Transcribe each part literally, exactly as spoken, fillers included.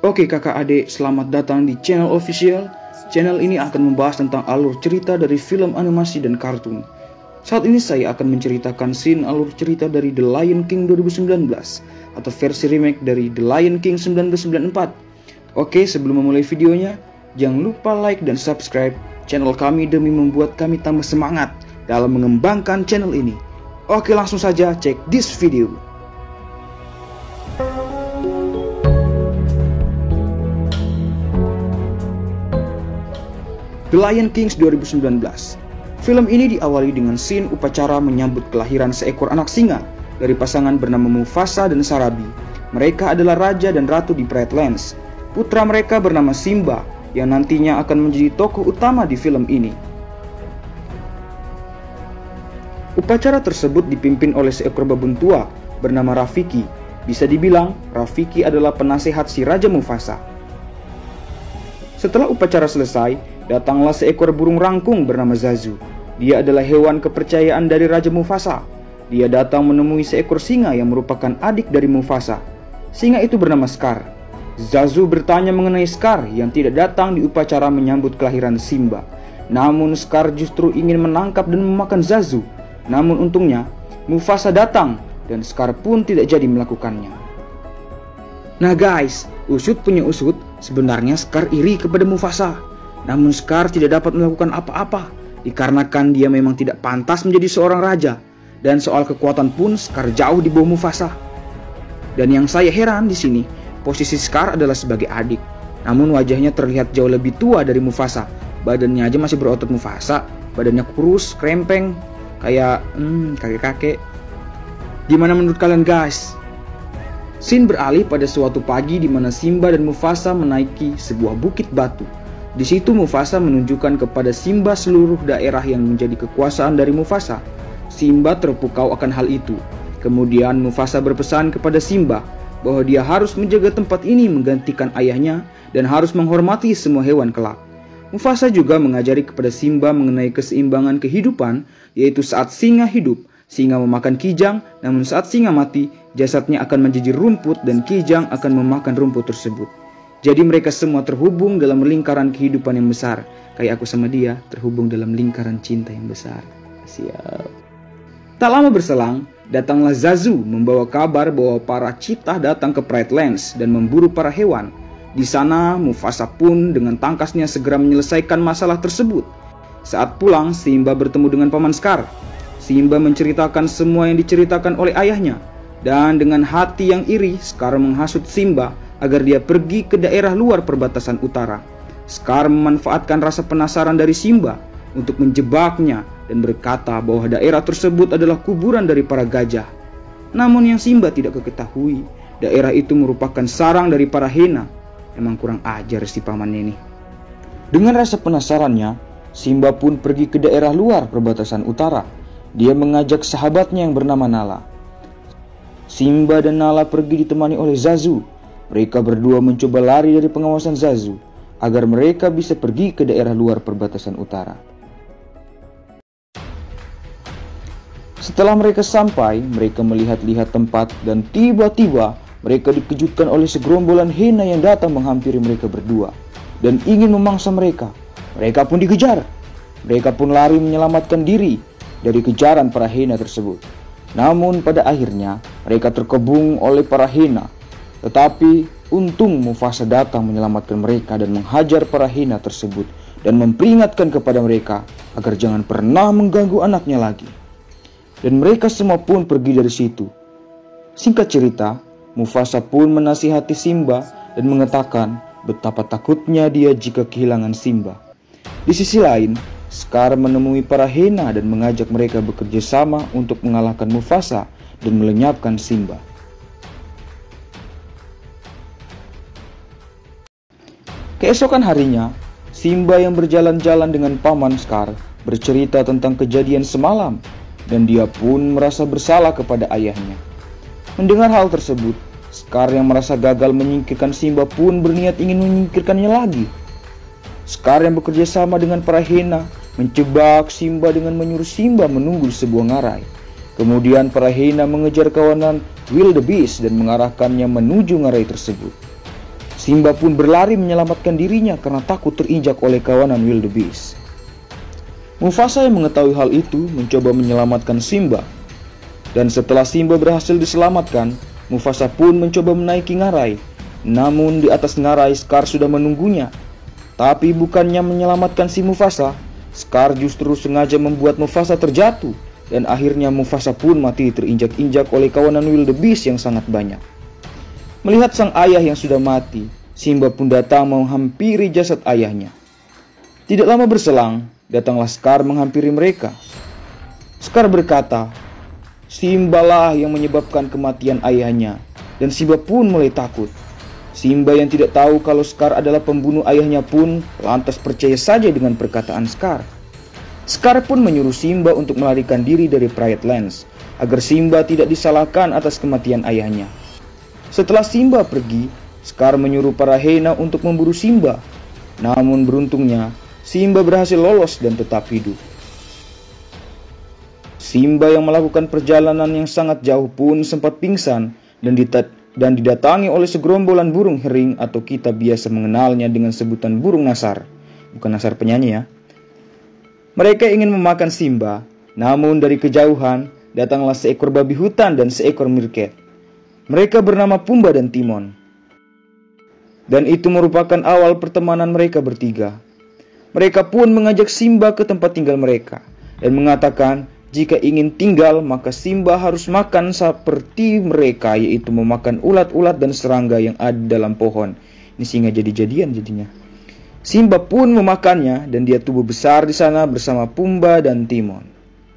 Oke kakak adik, selamat datang di channel official. Channel ini akan membahas tentang alur cerita dari film animasi dan kartun. Saat ini saya akan menceritakan scene alur cerita dari The Lion King dua ribu sembilan belas atau versi remake dari The Lion King seribu sembilan ratus sembilan puluh empat. Oke, sebelum memulai videonya, jangan lupa like dan subscribe channel kami demi membuat kami tambah semangat dalam mengembangkan channel ini. Oke, langsung saja cek this video. The Lion King dua ribu sembilan belas. Film ini diawali dengan scene upacara menyambut kelahiran seekor anak singa dari pasangan bernama Mufasa dan Sarabi. Mereka adalah raja dan ratu di Pride Lands. Putra mereka bernama Simba yang nantinya akan menjadi tokoh utama di film ini. Upacara tersebut dipimpin oleh seekor babon tua bernama Rafiki. Bisa dibilang, Rafiki adalah penasehat si Raja Mufasa. Setelah upacara selesai, datanglah seekor burung rangkung bernama Zazu. Dia adalah hewan kepercayaan dari Raja Mufasa. Dia datang menemui seekor singa yang merupakan adik dari Mufasa. Singa itu bernama Scar. Zazu bertanya mengenai Scar yang tidak datang di upacara menyambut kelahiran Simba. Namun Scar justru ingin menangkap dan memakan Zazu. Namun untungnya, Mufasa datang dan Scar pun tidak jadi melakukannya. Nah guys, usut punya usut, sebenarnya Scar iri kepada Mufasa. Namun Scar tidak dapat melakukan apa-apa dikarenakan dia memang tidak pantas menjadi seorang raja. Dan soal kekuatan pun Scar jauh di bawah Mufasa. Dan yang saya heran di sini, posisi Scar adalah sebagai adik. Namun wajahnya terlihat jauh lebih tua dari Mufasa. Badannya aja masih berotot Mufasa, badannya kurus, krempeng, kayak hmm, kakek-kakek. Gimana menurut kalian guys? Scene beralih pada suatu pagi di mana Simba dan Mufasa menaiki sebuah bukit batu. Di situ Mufasa menunjukkan kepada Simba seluruh daerah yang menjadi kekuasaan dari Mufasa. Simba terpukau akan hal itu. Kemudian Mufasa berpesan kepada Simba bahwa dia harus menjaga tempat ini menggantikan ayahnya dan harus menghormati semua hewan kelak. Mufasa juga mengajari kepada Simba mengenai keseimbangan kehidupan, yaitu saat singa hidup, singa memakan kijang, namun saat singa mati, jasadnya akan menjadi rumput dan kijang akan memakan rumput tersebut. Jadi mereka semua terhubung dalam lingkaran kehidupan yang besar. Kayak aku sama dia terhubung dalam lingkaran cinta yang besar. Siap. Tak lama berselang, datanglah Zazu membawa kabar bahwa para cheetah datang ke Pride Lands dan memburu para hewan. Di sana Mufasa pun dengan tangkasnya segera menyelesaikan masalah tersebut. Saat pulang, Simba bertemu dengan Paman Scar. Simba menceritakan semua yang diceritakan oleh ayahnya. Dan dengan hati yang iri, Scar menghasut Simba agar dia pergi ke daerah luar perbatasan utara. Scar memanfaatkan rasa penasaran dari Simba untuk menjebaknya dan berkata bahwa daerah tersebut adalah kuburan dari para gajah. Namun yang Simba tidak ketahui, daerah itu merupakan sarang dari para hena. Emang kurang ajar si pamannya ini. Dengan rasa penasarannya, Simba pun pergi ke daerah luar perbatasan utara. Dia mengajak sahabatnya yang bernama Nala. Simba dan Nala pergi ditemani oleh Zazu. Mereka berdua mencoba lari dari pengawasan Zazu agar mereka bisa pergi ke daerah luar perbatasan utara. Setelah mereka sampai, mereka melihat-lihat tempat dan tiba-tiba mereka dikejutkan oleh segerombolan hena yang datang menghampiri mereka berdua dan ingin memangsa mereka. Mereka pun dikejar. Mereka pun lari menyelamatkan diri dari kejaran para hena tersebut. Namun pada akhirnya mereka terkebung oleh para hena. Tetapi untung Mufasa datang menyelamatkan mereka dan menghajar para hena tersebut dan memperingatkan kepada mereka agar jangan pernah mengganggu anaknya lagi. Dan mereka semua pun pergi dari situ. Singkat cerita, Mufasa pun menasihati Simba dan mengatakan betapa takutnya dia jika kehilangan Simba. Di sisi lain, Scar menemui para hena dan mengajak mereka bekerja sama untuk mengalahkan Mufasa dan melenyapkan Simba. Keesokan harinya, Simba yang berjalan-jalan dengan Paman Scar bercerita tentang kejadian semalam dan dia pun merasa bersalah kepada ayahnya. Mendengar hal tersebut, Scar yang merasa gagal menyingkirkan Simba pun berniat ingin menyingkirkannya lagi. Scar yang bekerja sama dengan para hena menjebak Simba dengan menyuruh Simba menunggu di sebuah ngarai. Kemudian para hena mengejar kawanan wildebeest dan mengarahkannya menuju ngarai tersebut. Simba pun berlari menyelamatkan dirinya karena takut terinjak oleh kawanan wildebeest. Mufasa yang mengetahui hal itu mencoba menyelamatkan Simba. Dan setelah Simba berhasil diselamatkan, Mufasa pun mencoba menaiki ngarai. Namun di atas ngarai Scar sudah menunggunya. Tapi bukannya menyelamatkan si Mufasa, Scar justru sengaja membuat Mufasa terjatuh. Dan akhirnya Mufasa pun mati terinjak-injak oleh kawanan wildebeest yang sangat banyak. Melihat sang ayah yang sudah mati, Simba pun datang menghampiri jasad ayahnya. Tidak lama berselang, datanglah Scar menghampiri mereka. Scar berkata, Simbalah yang menyebabkan kematian ayahnya. Dan Simba pun mulai takut. Simba yang tidak tahu kalau Scar adalah pembunuh ayahnya pun lantas percaya saja dengan perkataan Scar. Scar pun menyuruh Simba untuk melarikan diri dari Pride Lands, agar Simba tidak disalahkan atas kematian ayahnya. Setelah Simba pergi, Scar menyuruh para hyena untuk memburu Simba. Namun beruntungnya, Simba berhasil lolos dan tetap hidup. Simba yang melakukan perjalanan yang sangat jauh pun sempat pingsan dan, dan didatangi oleh segerombolan burung hering atau kita biasa mengenalnya dengan sebutan burung nasar. Bukan nasar penyanyi ya. Mereka ingin memakan Simba, namun dari kejauhan datanglah seekor babi hutan dan seekor meerkat. Mereka bernama Pumba dan Timon. Dan itu merupakan awal pertemanan mereka bertiga. Mereka pun mengajak Simba ke tempat tinggal mereka dan mengatakan jika ingin tinggal maka Simba harus makan seperti mereka, yaitu memakan ulat-ulat dan serangga yang ada dalam pohon. Ini singa jadi-jadian jadinya. Simba pun memakannya dan dia tumbuh besar di sana bersama Pumba dan Timon.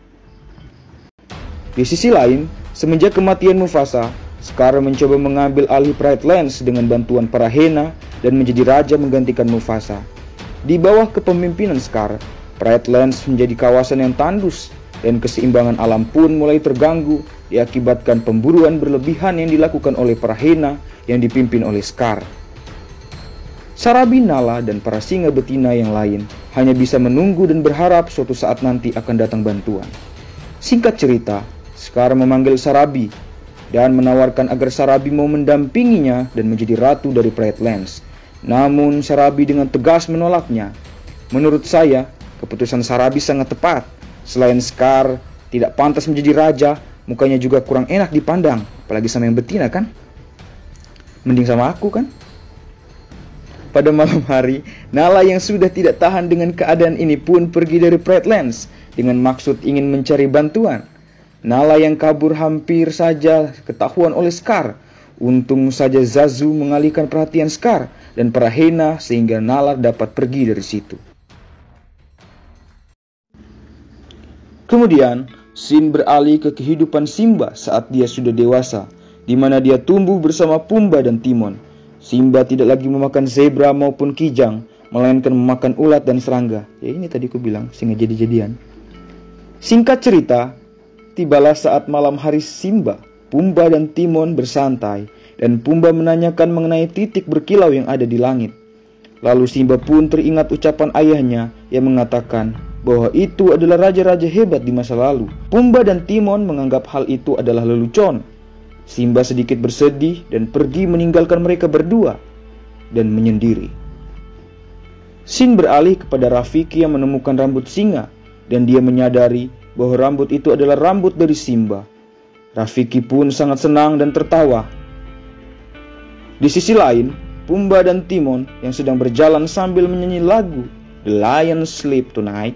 Di sisi lain, semenjak kematian Mufasa, Scar mencoba mengambil alih Pride Lands dengan bantuan para hyena dan menjadi raja menggantikan Mufasa. Di bawah kepemimpinan Scar, Pride Lands menjadi kawasan yang tandus dan keseimbangan alam pun mulai terganggu diakibatkan pemburuan berlebihan yang dilakukan oleh para hyena yang dipimpin oleh Scar. Sarabi, Nala, dan para singa betina yang lain hanya bisa menunggu dan berharap suatu saat nanti akan datang bantuan. Singkat cerita, Scar memanggil Sarabi dan menawarkan agar Sarabi mau mendampinginya dan menjadi ratu dari Pride Lands. Namun Sarabi dengan tegas menolaknya. Menurut saya, keputusan Sarabi sangat tepat. Selain Scar tidak pantas menjadi raja, mukanya juga kurang enak dipandang, apalagi sama yang betina kan? Mending sama aku kan? Pada malam hari, Nala yang sudah tidak tahan dengan keadaan ini pun pergi dari Pride Lands dengan maksud ingin mencari bantuan. Nala yang kabur hampir saja ketahuan oleh Scar. Untung saja Zazu mengalihkan perhatian Scar dan para hyena sehingga Nala dapat pergi dari situ. Kemudian, scene beralih ke kehidupan Simba saat dia sudah dewasa, di mana dia tumbuh bersama Pumba dan Timon. Simba tidak lagi memakan zebra maupun kijang, melainkan memakan ulat dan serangga. Ya ini tadi aku bilang, singa jadi-jadian. Singkat cerita, tibalah saat malam hari Simba, Pumba dan Timon bersantai dan Pumba menanyakan mengenai titik berkilau yang ada di langit. Lalu Simba pun teringat ucapan ayahnya yang mengatakan bahwa itu adalah raja-raja hebat di masa lalu. Pumba dan Timon menganggap hal itu adalah lelucon. Simba sedikit bersedih dan pergi meninggalkan mereka berdua dan menyendiri. Scene beralih kepada Rafiki yang menemukan rambut singa dan dia menyadari bahwa rambut itu adalah rambut dari Simba. Rafiki pun sangat senang dan tertawa. Di sisi lain, Pumba dan Timon yang sedang berjalan sambil menyanyi lagu The Lion Sleep Tonight.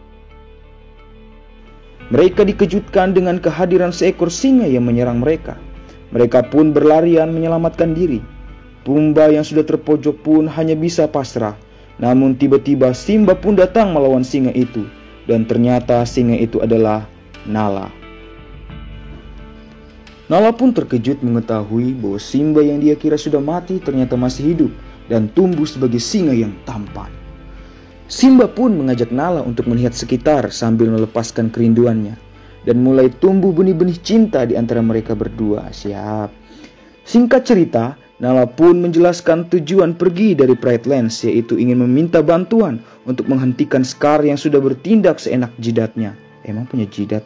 Mereka dikejutkan dengan kehadiran seekor singa yang menyerang mereka. Mereka pun berlarian menyelamatkan diri. Pumba yang sudah terpojok pun hanya bisa pasrah. Namun tiba-tiba Simba pun datang melawan singa itu. Dan ternyata singa itu adalah Nala. Nala pun terkejut mengetahui bahwa Simba yang dia kira sudah mati ternyata masih hidup dan tumbuh sebagai singa yang tampan. Simba pun mengajak Nala untuk melihat sekitar sambil melepaskan kerinduannya. Dan mulai tumbuh benih-benih cinta di antara mereka berdua. Siap. Singkat cerita, Nala pun menjelaskan tujuan pergi dari Pride Lands, yaitu ingin meminta bantuan untuk menghentikan Scar yang sudah bertindak seenak jidatnya. Emang punya jidat?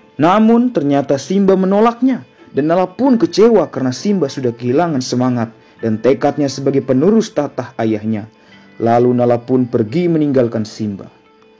Namun ternyata Simba menolaknya dan Nala pun kecewa karena Simba sudah kehilangan semangat dan tekadnya sebagai penerus tahta ayahnya. Lalu Nala pun pergi meninggalkan Simba.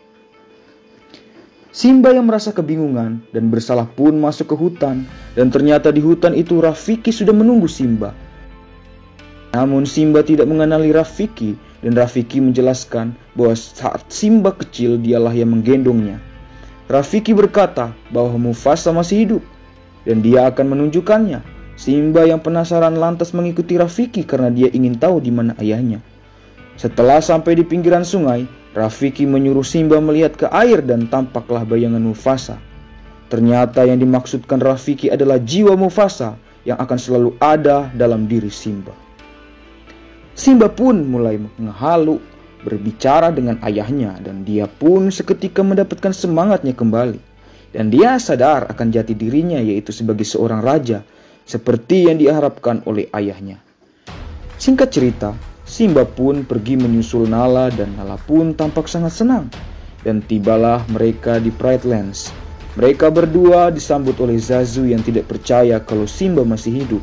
Simba yang merasa kebingungan dan bersalah pun masuk ke hutan, dan ternyata di hutan itu Rafiki sudah menunggu Simba. Namun Simba tidak mengenali Rafiki, dan Rafiki menjelaskan bahwa saat Simba kecil dialah yang menggendongnya. Rafiki berkata bahwa Mufasa masih hidup dan dia akan menunjukkannya. Simba yang penasaran lantas mengikuti Rafiki karena dia ingin tahu di mana ayahnya. Setelah sampai di pinggiran sungai, Rafiki menyuruh Simba melihat ke air dan tampaklah bayangan Mufasa. Ternyata yang dimaksudkan Rafiki adalah jiwa Mufasa yang akan selalu ada dalam diri Simba. Simba pun mulai menghalu, berbicara dengan ayahnya, dan dia pun seketika mendapatkan semangatnya kembali. Dan dia sadar akan jati dirinya, yaitu sebagai seorang raja, seperti yang diharapkan oleh ayahnya. Singkat cerita, Simba pun pergi menyusul Nala, dan Nala pun tampak sangat senang. Dan tibalah mereka di Pride Lands. Mereka berdua disambut oleh Zazu yang tidak percaya kalau Simba masih hidup.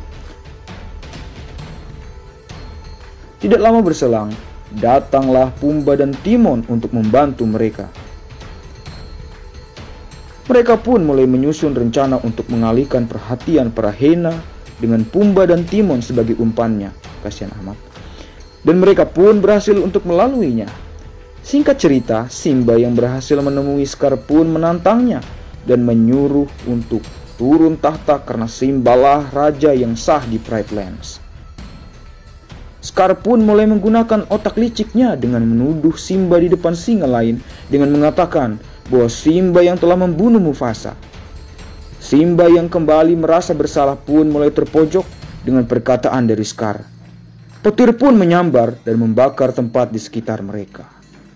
Tidak lama berselang, datanglah Pumba dan Timon untuk membantu mereka. Mereka pun mulai menyusun rencana untuk mengalihkan perhatian para hyena dengan Pumba dan Timon sebagai umpannya. Kasihan amat. Dan mereka pun berhasil untuk melaluinya. Singkat cerita, Simba yang berhasil menemui Scar pun menantangnya dan menyuruh untuk turun tahta karena Simbalah raja yang sah di Pride Lands. Scar pun mulai menggunakan otak liciknya dengan menuduh Simba di depan singa lain dengan mengatakan bahwa Simba yang telah membunuh Mufasa. Simba yang kembali merasa bersalah pun mulai terpojok dengan perkataan dari Scar. Petir pun menyambar dan membakar tempat di sekitar mereka.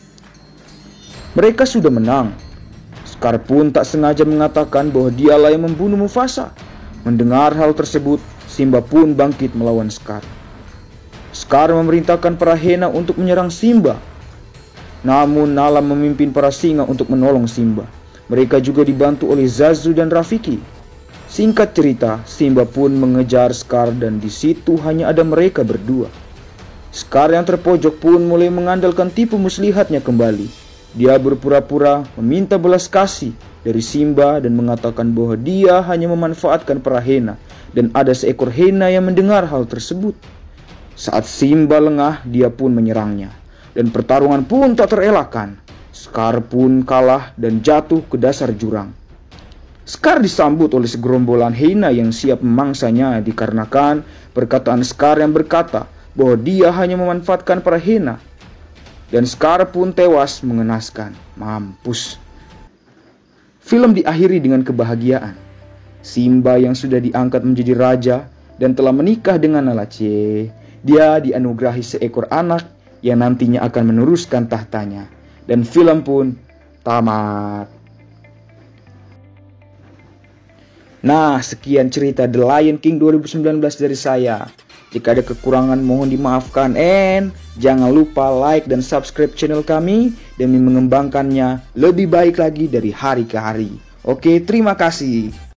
Mereka sudah menang. Scar pun tak sengaja mengatakan bahwa dialah yang membunuh Mufasa. Mendengar hal tersebut, Simba pun bangkit melawan Scar. Scar memerintahkan para hyena untuk menyerang Simba. Namun Nala memimpin para singa untuk menolong Simba. Mereka juga dibantu oleh Zazu dan Rafiki. Singkat cerita, Simba pun mengejar Scar dan di situ hanya ada mereka berdua. Scar yang terpojok pun mulai mengandalkan tipu muslihatnya kembali. Dia berpura-pura meminta belas kasih dari Simba dan mengatakan bahwa dia hanya memanfaatkan para hyena dan ada seekor hyena yang mendengar hal tersebut. Saat Simba lengah, dia pun menyerangnya. Dan pertarungan pun tak terelakkan. Scar pun kalah dan jatuh ke dasar jurang. Scar disambut oleh segerombolan hyena yang siap memangsanya dikarenakan perkataan Scar yang berkata bahwa dia hanya memanfaatkan para hyena. Dan Scar pun tewas mengenaskan. Mampus. Film diakhiri dengan kebahagiaan. Simba yang sudah diangkat menjadi raja dan telah menikah dengan Nala. Dia dianugerahi seekor anak yang nantinya akan meneruskan tahtanya. Dan film pun tamat. Nah, sekian cerita The Lion King dua ribu sembilan belas dari saya. Jika ada kekurangan mohon dimaafkan. And jangan lupa like dan subscribe channel kami demi mengembangkannya lebih baik lagi dari hari ke hari. Oke, terima kasih.